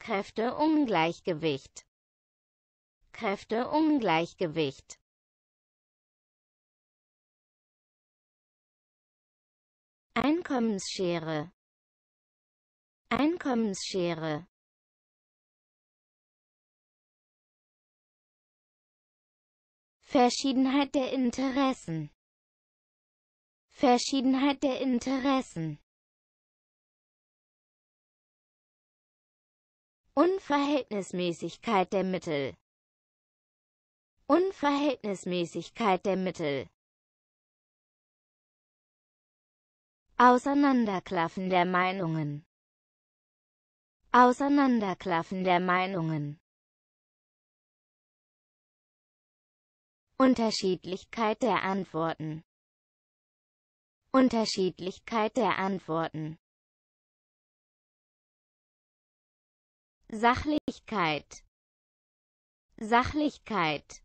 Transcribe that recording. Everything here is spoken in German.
Kräfteungleichgewicht, Kräfteungleichgewicht. Einkommensschere, Einkommensschere. Verschiedenheit der Interessen, Verschiedenheit der Interessen. Unverhältnismäßigkeit der Mittel, Unverhältnismäßigkeit der Mittel. Auseinanderklaffen der Meinungen, Auseinanderklaffen der Meinungen. Unterschiedlichkeit der Antworten, Unterschiedlichkeit der Antworten. Sachlichkeit, Sachlichkeit.